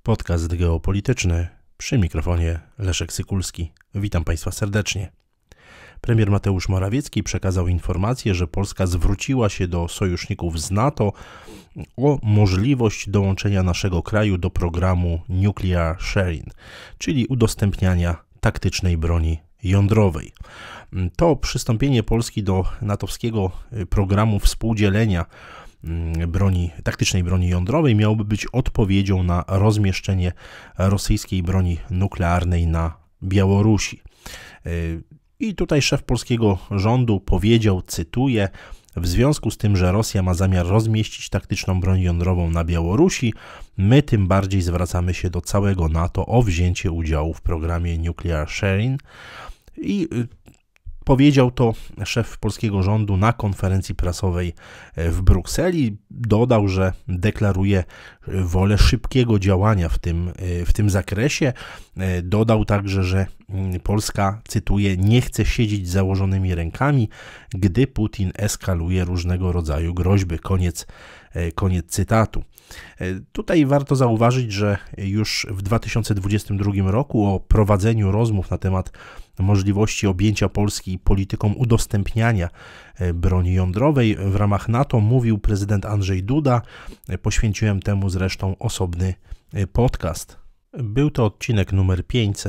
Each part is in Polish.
Podcast geopolityczny, przy mikrofonie Leszek Sykulski. Witam Państwa serdecznie. Premier Mateusz Morawiecki przekazał informację, że Polska zwróciła się do sojuszników z NATO o możliwość dołączenia naszego kraju do programu Nuclear Sharing, czyli udostępniania taktycznej broni jądrowej. To przystąpienie Polski do natowskiego programu współdzielenia taktycznej broni jądrowej miałoby być odpowiedzią na rozmieszczenie rosyjskiej broni nuklearnej na Białorusi. I tutaj szef polskiego rządu powiedział, cytuję: w związku z tym, że Rosja ma zamiar rozmieścić taktyczną broń jądrową na Białorusi, my tym bardziej zwracamy się do całego NATO o wzięcie udziału w programie Nuclear Sharing. I powiedział to szef polskiego rządu na konferencji prasowej w Brukseli. Dodał, że deklaruje wolę szybkiego działania w tym zakresie. Dodał także, że Polska, cytuję, nie chce siedzieć z założonymi rękami, gdy Putin eskaluje różnego rodzaju groźby. Koniec cytatu. Tutaj warto zauważyć, że już w 2022 roku o prowadzeniu rozmów na temat możliwości objęcia Polski polityką udostępniania broni jądrowej w ramach NATO mówił prezydent Andrzej Duda. Poświęciłem temu zresztą osobny podcast. Był to odcinek numer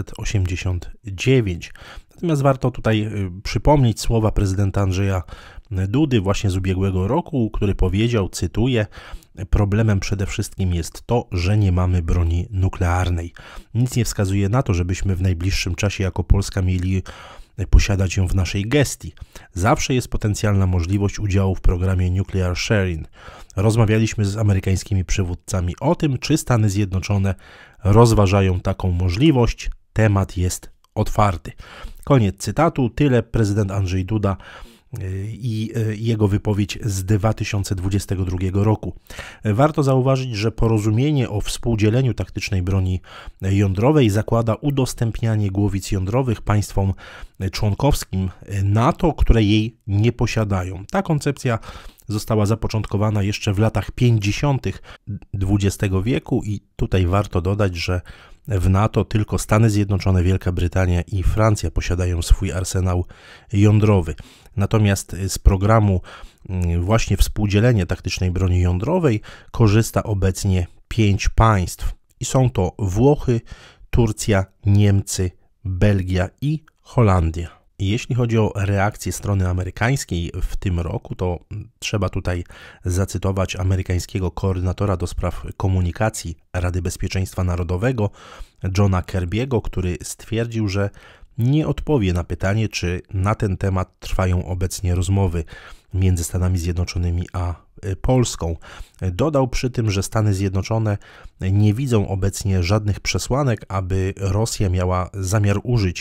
589. Natomiast warto tutaj przypomnieć słowa prezydenta Andrzeja Dudy właśnie z ubiegłego roku, który powiedział, cytuję: problemem przede wszystkim jest to, że nie mamy broni nuklearnej. Nic nie wskazuje na to, żebyśmy w najbliższym czasie jako Polska mieli posiadać ją w naszej gestii. Zawsze jest potencjalna możliwość udziału w programie Nuclear Sharing. Rozmawialiśmy z amerykańskimi przywódcami o tym, czy Stany Zjednoczone rozważają taką możliwość. Temat jest otwarty. Koniec cytatu. Tyle prezydent Andrzej Duda i jego wypowiedź z 2022 roku. Warto zauważyć, że porozumienie o współdzieleniu taktycznej broni jądrowej zakłada udostępnianie głowic jądrowych państwom członkowskim NATO, które jej nie posiadają. Ta koncepcja została zapoczątkowana jeszcze w latach 50. XX wieku i tutaj warto dodać, że w NATO tylko Stany Zjednoczone, Wielka Brytania i Francja posiadają swój arsenał jądrowy. Natomiast z programu właśnie współdzielenia taktycznej broni jądrowej korzysta obecnie 5 państw. I są to Włochy, Turcja, Niemcy, Belgia i Holandia. Jeśli chodzi o reakcję strony amerykańskiej w tym roku, to trzeba tutaj zacytować amerykańskiego koordynatora do spraw komunikacji Rady Bezpieczeństwa Narodowego, Johna Kirby'ego, który stwierdził, że nie odpowie na pytanie, czy na ten temat trwają obecnie rozmowy między Stanami Zjednoczonymi a Polską. Dodał przy tym, że Stany Zjednoczone nie widzą obecnie żadnych przesłanek, aby Rosja miała zamiar użyć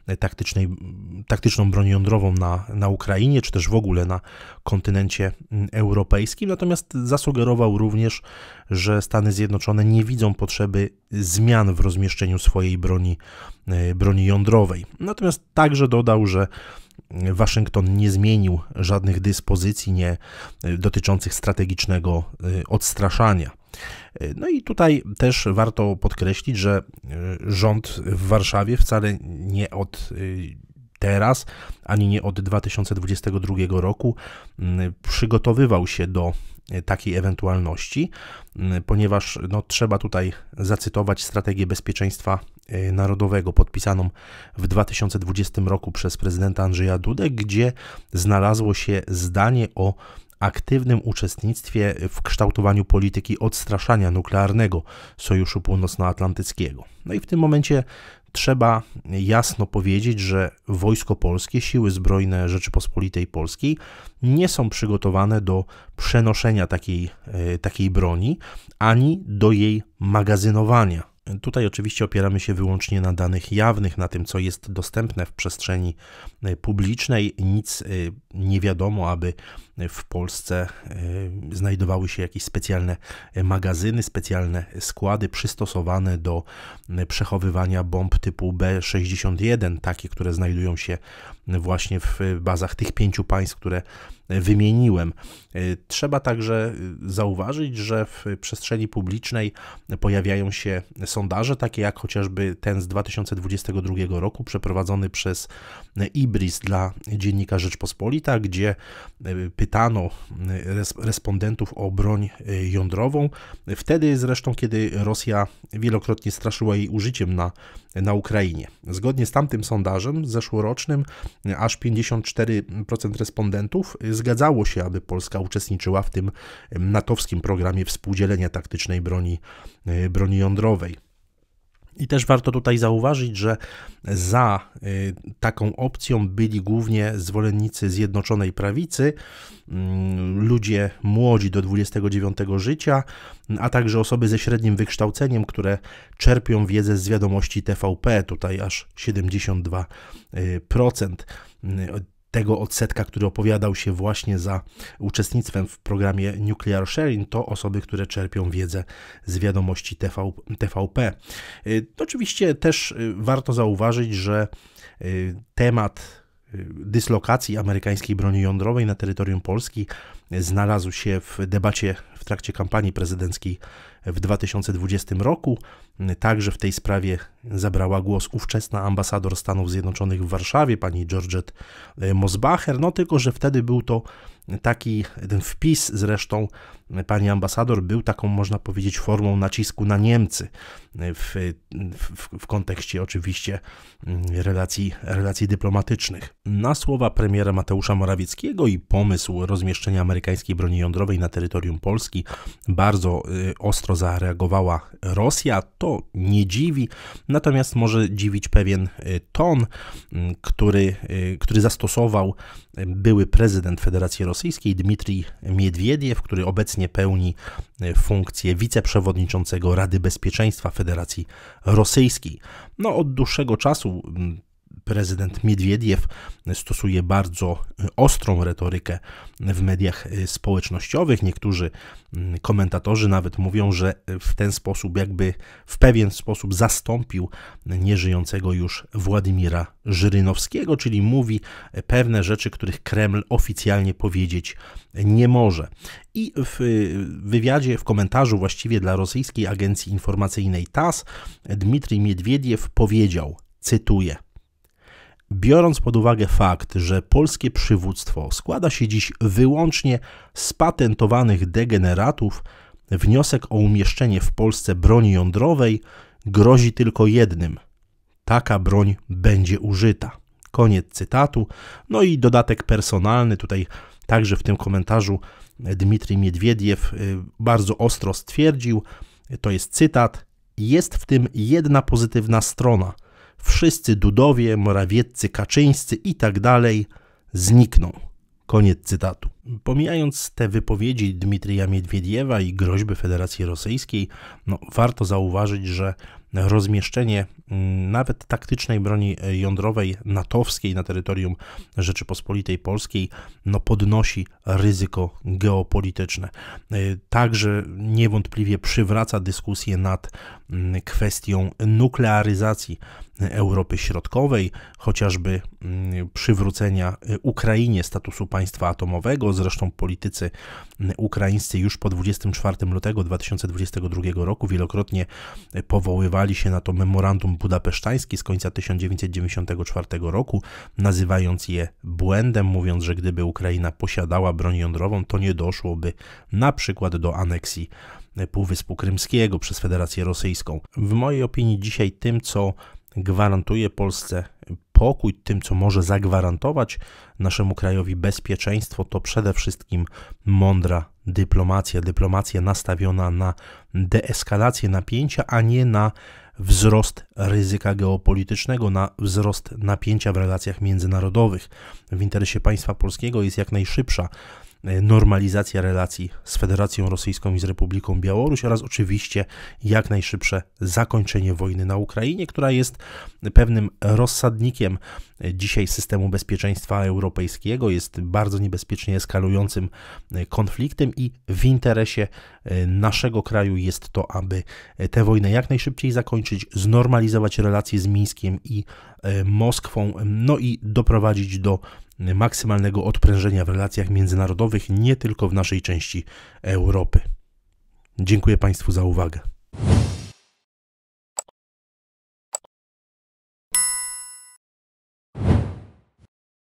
taktyczną broń jądrową na Ukrainie, czy też w ogóle na kontynencie europejskim. Natomiast zasugerował również, że Stany Zjednoczone nie widzą potrzeby zmian w rozmieszczeniu swojej broni jądrowej. Natomiast także dodał, że Waszyngton nie zmienił żadnych dyspozycji dotyczących strategicznego odstraszania. No i tutaj też warto podkreślić, że rząd w Warszawie wcale nie od teraz, ani nie od 2022 roku przygotowywał się do takiej ewentualności, ponieważ trzeba tutaj zacytować strategię bezpieczeństwa narodowego podpisaną w 2020 roku przez prezydenta Andrzeja Dudę, gdzie znalazło się zdanie o aktywnym uczestnictwie w kształtowaniu polityki odstraszania nuklearnego Sojuszu Północnoatlantyckiego. No i w tym momencie trzeba jasno powiedzieć, że Wojsko Polskie, Siły Zbrojne Rzeczypospolitej Polskiej nie są przygotowane do przenoszenia takiej broni, ani do jej magazynowania. Tutaj oczywiście opieramy się wyłącznie na danych jawnych, na tym, co jest dostępne w przestrzeni publicznej. Nic nie wiadomo, aby w Polsce znajdowały się jakieś specjalne magazyny, specjalne składy przystosowane do przechowywania bomb typu B-61, takie, które znajdują się właśnie w bazach tych 5 państw, które wymieniłem. Trzeba także zauważyć, że w przestrzeni publicznej pojawiają się sondaże, takie jak chociażby ten z 2022 roku przeprowadzony przez IBRIS dla dziennika Rzeczpospolita, gdzie pytano respondentów o broń jądrową. Wtedy zresztą, kiedy Rosja wielokrotnie straszyła jej użyciem na Ukrainie. Zgodnie z tamtym sondażem zeszłorocznym aż 54% respondentów zgadzało się, aby Polska uczestniczyła w tym natowskim programie współdzielenia taktycznej broni jądrowej. I też warto tutaj zauważyć, że za taką opcją byli głównie zwolennicy Zjednoczonej Prawicy, ludzie młodzi do 29 życia, a także osoby ze średnim wykształceniem, które czerpią wiedzę z wiadomości TVP, tutaj aż 72% tego odsetka, który opowiadał się właśnie za uczestnictwem w programie Nuclear Sharing, to osoby, które czerpią wiedzę z wiadomości TVP. Oczywiście też warto zauważyć, że temat dyslokacji amerykańskiej broni jądrowej na terytorium Polski znalazł się w debacie w trakcie kampanii prezydenckiej w 2020 roku. Także w tej sprawie zabrała głos ówczesna ambasador Stanów Zjednoczonych w Warszawie, pani Georgette Mosbacher, no tylko że wtedy był to ten wpis zresztą pani ambasador był taką, można powiedzieć, formą nacisku na Niemcy w kontekście oczywiście relacji dyplomatycznych. Na słowa premiera Mateusza Morawieckiego i pomysł rozmieszczenia amerykańskiej broni jądrowej na terytorium Polski bardzo ostro zareagowała Rosja. To nie dziwi, natomiast może dziwić pewien ton, który zastosował były prezydent Federacji Rosyjskiej Dmitrij Miedwiediew, który obecnie pełni funkcję wiceprzewodniczącego Rady Bezpieczeństwa Federacji Rosyjskiej. No, od dłuższego czasu prezydent Miedwiediew stosuje bardzo ostrą retorykę w mediach społecznościowych. Niektórzy komentatorzy nawet mówią, że w ten sposób jakby w pewien sposób zastąpił nieżyjącego już Władimira Żyrynowskiego, czyli mówi pewne rzeczy, których Kreml oficjalnie powiedzieć nie może. I w wywiadzie, w komentarzu właściwie dla rosyjskiej agencji informacyjnej TASS Dmitrij Miedwiediew powiedział, cytuję: biorąc pod uwagę fakt, że polskie przywództwo składa się dziś wyłącznie z patentowanych degeneratów, wniosek o umieszczenie w Polsce broni jądrowej grozi tylko jednym: taka broń będzie użyta. Koniec cytatu. No i dodatek personalny, tutaj także w tym komentarzu Dmitrij Miedwiediew bardzo ostro stwierdził, to jest cytat: jest w tym jedna pozytywna strona. Wszyscy Dudowie, Morawieccy, Kaczyńscy i tak dalej znikną. Koniec cytatu. Pomijając te wypowiedzi Dmitrija Miedwiediewa i groźby Federacji Rosyjskiej, warto zauważyć, że rozmieszczenie nawet taktycznej broni jądrowej natowskiej na terytorium Rzeczypospolitej Polskiej podnosi ryzyko geopolityczne. Także niewątpliwie przywraca dyskusję nad kwestią nuklearyzacji Europy Środkowej, chociażby przywrócenia Ukrainie statusu państwa atomowego. Zresztą politycy ukraińscy już po 24 lutego 2022 roku wielokrotnie powoływali się na to memorandum budapesztańskie z końca 1994 roku, nazywając je błędem, mówiąc, że gdyby Ukraina posiadała broń jądrową, to nie doszłoby na przykład do aneksji Półwyspu Krymskiego przez Federację Rosyjską. W mojej opinii dzisiaj tym, co gwarantuje Polsce pokój, tym, co może zagwarantować naszemu krajowi bezpieczeństwo, to przede wszystkim mądra dyplomacja nastawiona na deeskalację napięcia, a nie na wzrost ryzyka geopolitycznego, na wzrost napięcia w relacjach międzynarodowych. W interesie państwa polskiego jest jak najszybsza normalizacja relacji z Federacją Rosyjską i z Republiką Białorusi oraz oczywiście jak najszybsze zakończenie wojny na Ukrainie, która jest pewnym rozsadnikiem dzisiaj systemu bezpieczeństwa europejskiego, jest bardzo niebezpiecznie eskalującym konfliktem i w interesie naszego kraju jest to, aby tę wojnę jak najszybciej zakończyć, znormalizować relacje z Mińskiem i Moskwą, no i doprowadzić do maksymalnego odprężenia w relacjach międzynarodowych, nie tylko w naszej części Europy. Dziękuję Państwu za uwagę.